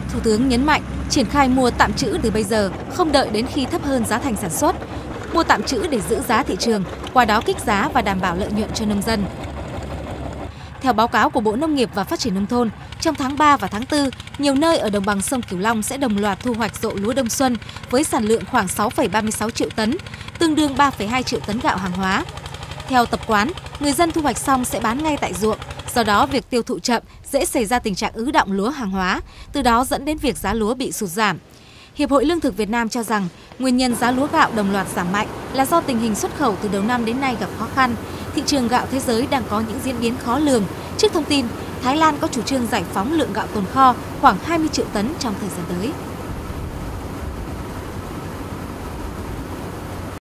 Thủ tướng nhấn mạnh triển khai mua tạm trữ từ bây giờ, không đợi đến khi thấp hơn giá thành sản xuất. Mua tạm trữ để giữ giá thị trường, qua đó kích giá và đảm bảo lợi nhuận cho nông dân. Theo báo cáo của Bộ Nông nghiệp và Phát triển Nông thôn, trong tháng 3 và tháng 4, nhiều nơi ở đồng bằng sông Cửu Long sẽ đồng loạt thu hoạch rộ lúa đông xuân với sản lượng khoảng 6,36 triệu tấn, tương đương 3,2 triệu tấn gạo hàng hóa. Theo tập quán, người dân thu hoạch xong sẽ bán ngay tại ruộng, do đó việc tiêu thụ chậm dễ xảy ra tình trạng ứ đọng lúa hàng hóa, từ đó dẫn đến việc giá lúa bị sụt giảm. Hiệp hội Lương thực Việt Nam cho rằng nguyên nhân giá lúa gạo đồng loạt giảm mạnh là do tình hình xuất khẩu từ đầu năm đến nay gặp khó khăn. Thị trường gạo thế giới đang có những diễn biến khó lường. Trước thông tin, Thái Lan có chủ trương giải phóng lượng gạo tồn kho khoảng 20 triệu tấn trong thời gian tới.